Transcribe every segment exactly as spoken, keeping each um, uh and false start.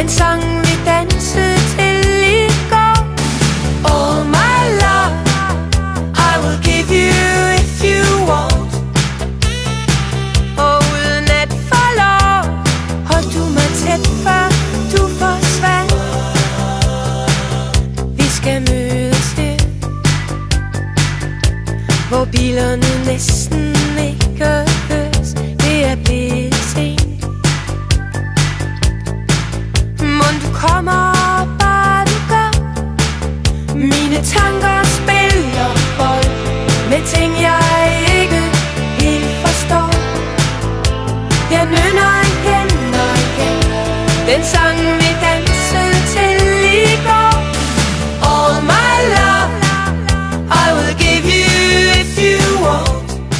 sang vi dansede til i går. Oh my love, I will give you if you want. Og uden at få lov, hold du mig tæt før du forsvandt. Vi skal mødes her, hvor bilerne næsten ikke høres. Det er blevet sent. Mon du kommer, bare du gør. Mine tanker spiller bold med ting jeg ikke helt forstår. Jeg nynner igen og igen den sang vi dansede til i går. All my love, I will give you if you want.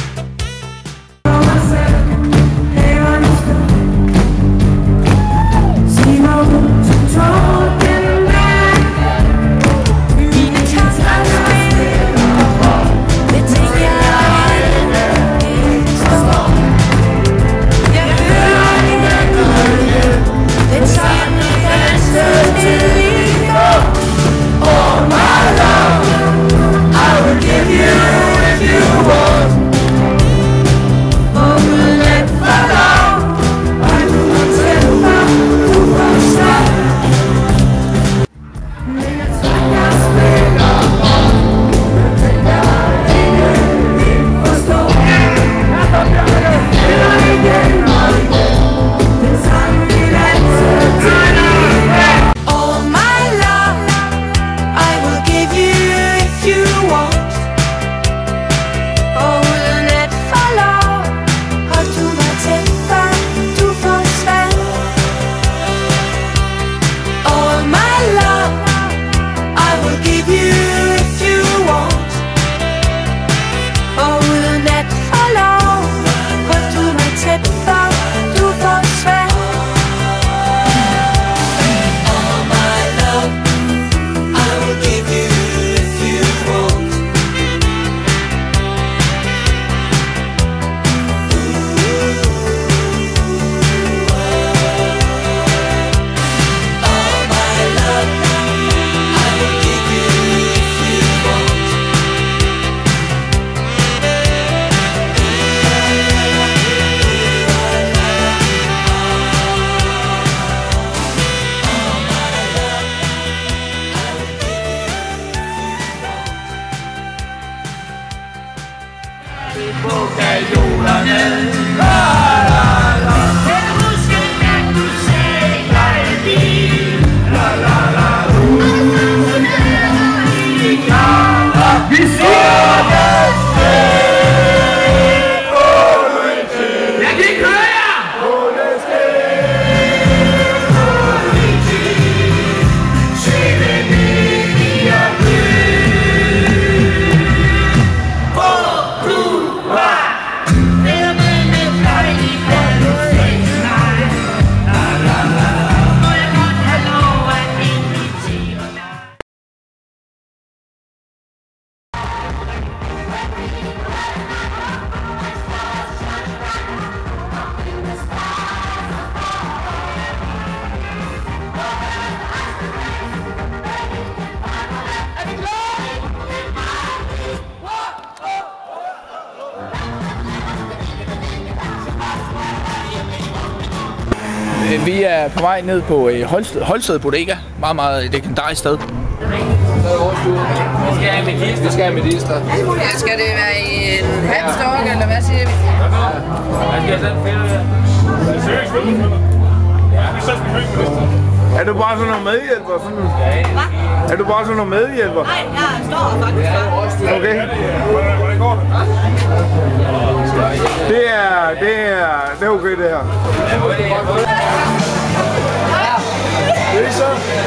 Vi er på vej ned på Holsted, Holsted Bodega. Meget, meget legendarisk sted. Vi skal have medister. Vi skal have medister. Ja, skal det være i en hatstok, eller hvad siger vi? Er du bare sådan noget medhjælper? Sådan? Er du bare sådan noget medhjælper? Nej, jeg står faktisk. Okay. Det er, det er, det er okay det her. Det er så.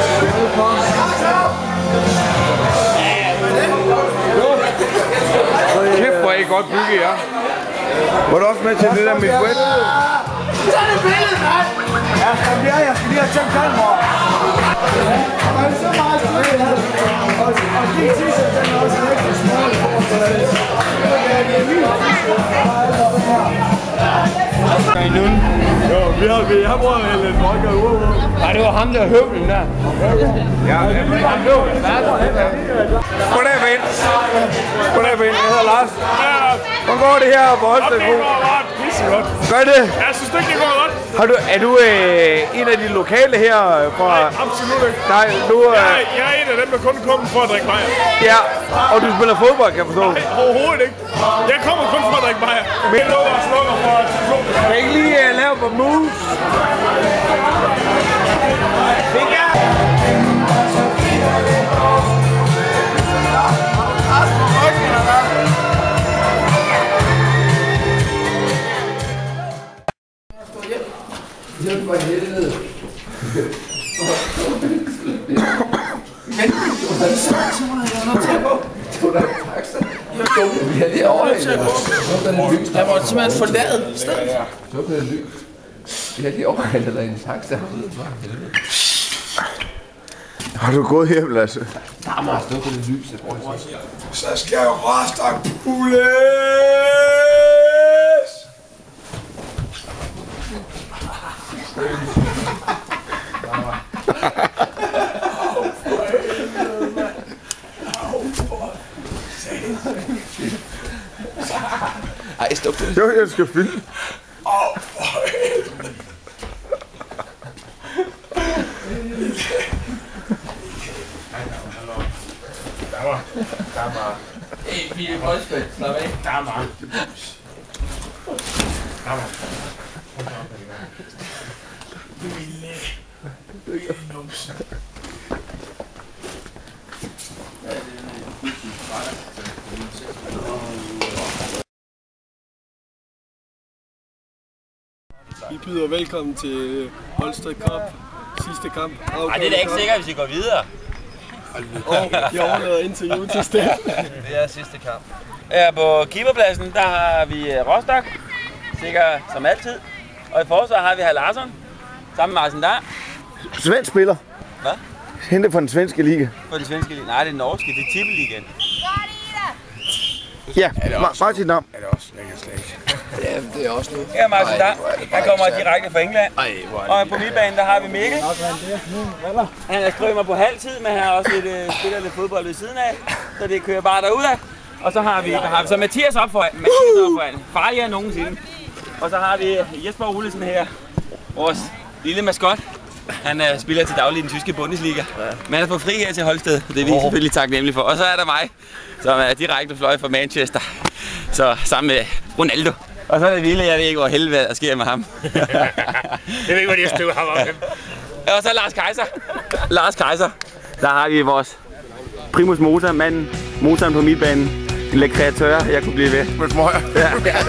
Kæft, hvor er I godt bygget, ja. Var du også med til det der med web? Så er det billedet, mand! Ja, jeg, jeg skal lige have tjemt kamera. Og det er så meget spil her. Og de tisser, den er også rigtig små i forhold til det. Ja, det er vildt. Kan I nu? Jo, Vi har, vi har prøvet at hælde en vodka ud. Nej, det var ham, der høvlen der. Ja, han høvlen. Goddag, ven. Goddag, ven. Jeg hedder Lars. Hvordan går det her på Holsted? Det går godt. Pissegodt. Gør det? Jeg synes ikke, det går godt. Har du, er du øh, en af de lokale her fra... Nej, absolut ikke. Nej, nu... Øh... Jeg, er, jeg er en af dem, der kun kommer for at drikke bajer. Ja, og du spiller fodbold, kan jeg forstå. Nej, overhovedet ikke. Jeg kommer kun for at drikke bajer. Men jeg lukker og slukker for telefonen. Kan I ikke lige uh, lave på moves? Det er... Hjælp mig helvede. Men du havde sagt, så må jeg nok tage på. Du havde sagt, jeg er dum. Ja, det er overhældet. Jeg måtte simpelthen forlade stedet. Så blev det lys. Ja, det er overhældet af en taxa. Har du gået hjem, Lasse? Der må stå på det lys. Så skal jeg Rostock pules! Ej, stop det. Jo, jeg skal filme. Åh, for helvede. Hey, vi er boldspil. Slap af. Dammer. Dammer. Lille numsen. Vi byder velkommen til Holsted Cup. Sidste kamp. Ej, det er da ikke sikkert, hvis I går videre. Og vi overlader interview til Steffen. Det er sidste kamp. Her på keeperpladsen, der har vi Rostock, sikkert som altid. Og i forsvaret har vi Herr Larsson, sammen med Martin der. Svensk spiller. Hvad? Hentet fra den svenske liga. For de svenske liga. Nej, det er norske, det er Tippeligaen. Ja, Ma- Martin Dam. Er det også? Jeg kan slet ikke. Ja, det er også nu. Her er Martin der. Han kommer direkte fra England. Ej, hvor er Og på midtbanen, der har vi Mikkel. Han er strømmer på halv tid, men han har også lidt, øh, spiller lidt fodbold ved siden af. Så det kører bare derudad. Og så har vi, der har vi så Mathias op foran. Mathias op foran. Farligere end nogensinde. Og så har vi Jesper Olesen her. Vores lille maskot. Han uh, spiller til daglig i den tyske Bundesliga. Men han er på fri her til Holsted. Det er vi selvfølgelig taknemmelige for. Og så er der mig, som er direkte fløj fra Manchester. Så sammen med Ronaldo. Og så er det vildt, jeg ved ikke, hvor helvede der sker med ham. Jeg ved ikke, hvad de støver ham op. Og så Lars Kaiser. Lars Kaiser. Der har vi vores primus motor, manden, motoren på midtbanen. En lidt kreatør, jeg kunne blive ved. Med smøger. Ja.